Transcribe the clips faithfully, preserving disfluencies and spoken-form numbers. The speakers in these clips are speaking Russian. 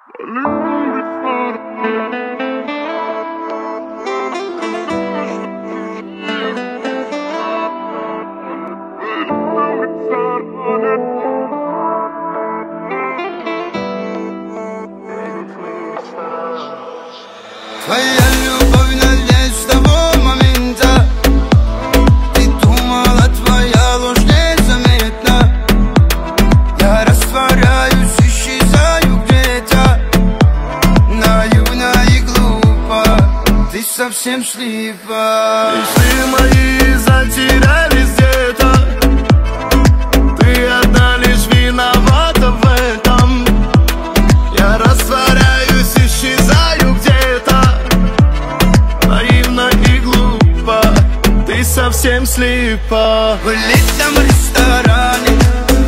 Твоя любовь надеюсь с того момента. Ты думала, твоя ложь незаметна. Я растворяюсь, исчезаю где-то. Наивно и глупо, ты совсем слепа. Мечты мои затерялись где-то. Ты одна лишь виновата в этом. Я растворяюсь, исчезаю где-то. Наивно и глупо, ты совсем слепа. В элитном ресторане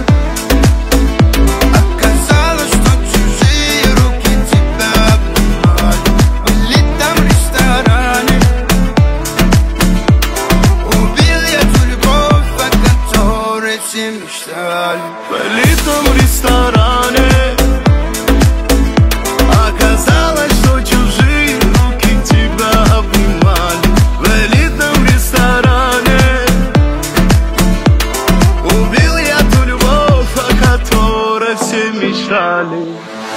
оказалось, что чужие руки тебя обнимали. В элитном ресторане убил я ту любовь, о которой все мечтали. В элитном ресторане оказалось, что чужие руки тебя обнимали. В элитном ресторане убил я ту любовь, о которой все мечтали.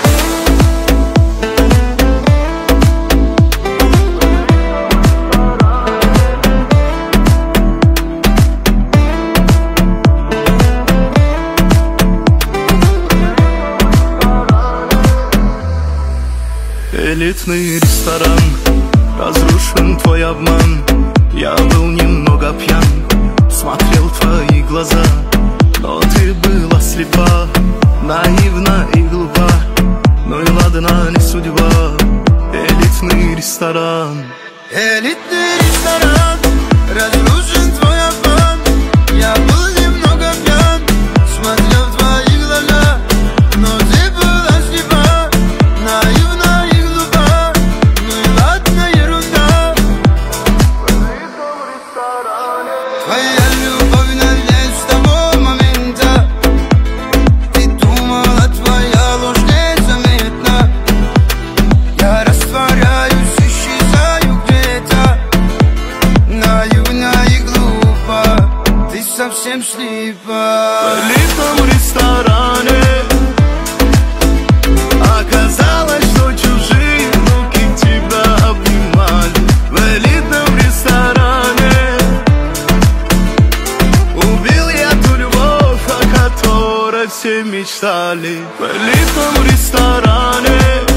Элитный ресторан, разрушен твой обман. Я был немного пьян, смотрел в твои глаза, но ты была слепа, наивна и глупа. Ну и ладно, не судьба. Элитный ресторан. Элитный ресторан, разрушен твой обман. Я был немного пьян, смотрел в твои глаза, но ты была слепа, наивна и глупа. Ну и ладно, ерунда. Твоя любовь надеюсь с того момента. Ты думала, твоя ложь незаметна. Я растворяюсь, исчезаю где-то. Наивна и глупо, ты совсем слепа. В элитном ресторане оказалось, что чужие руки тебя обнимали. В элитном ресторане убил я ту любовь, о которой все мечтали. В элитном ресторане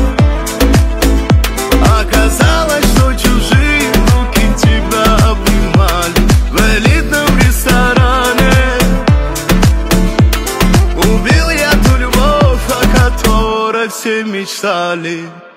оказалось, что чужие руки тебя обнимали. В элитном ресторане убил я ту любовь, о которой все мечтали.